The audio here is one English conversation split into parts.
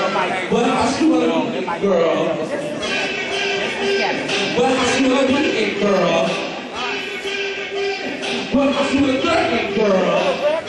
What else you wanna be, girl? What else you wanna be, girl? What else you wanna be, girl?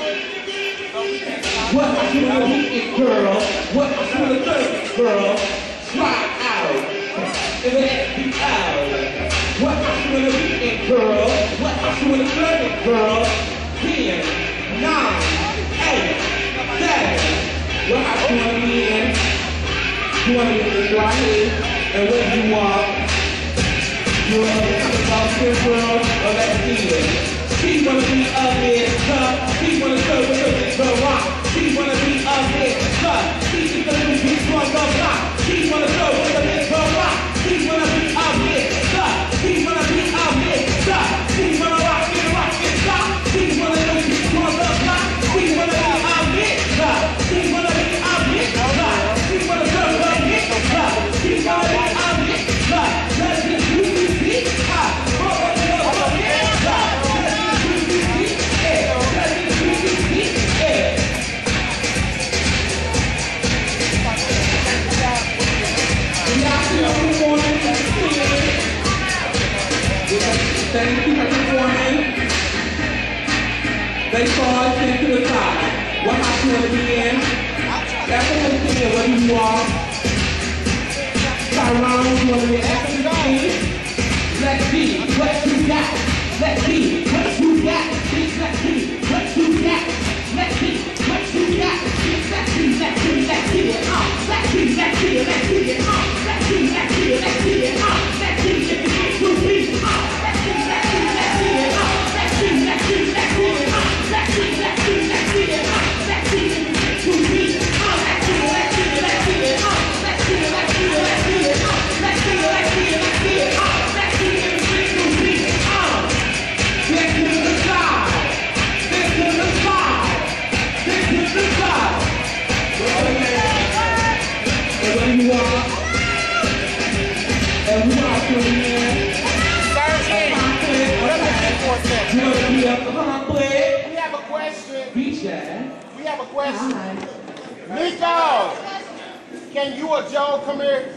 What else you wanna be, girl? What else you wanna be, girl? Try out. And then be out. What else you wanna be, girl? What else you wanna be, girl? 10, 9, 8, 7. What else you wanna be in? You wanna be in right here, and when you walk, you wanna be talking about this girl, or that feeling. She wanna be up there, tough. She wanna serve with the rock. She wanna be up there, tough. She is the new bitch from the block. She wanna serve with the big rock. She wanna be up there, tough. She wanna be up there, tough. She wanna rock and stop. She wanna be from the block. She wanna be up there, tough. She wanna be up there, tough. She wanna serve with the big rock. She wanna be up there, tough. Let's get UCC, tough. Thank you for performing. They fall into the side. What house you wanna be in? That's what we're thinking, whether you are. Tryouts, you wanna be everything. Let's see what you got. Let's see what you got. Let's see what you got. Let's see what you got. Let's see it. Let's see it. Let's see it. Let's see it. Let's see it. Let's see it. Let's see it. Let's see it. Let's see it. Let's see it. We have a question. We have a question. Nico, can you or Joe come here?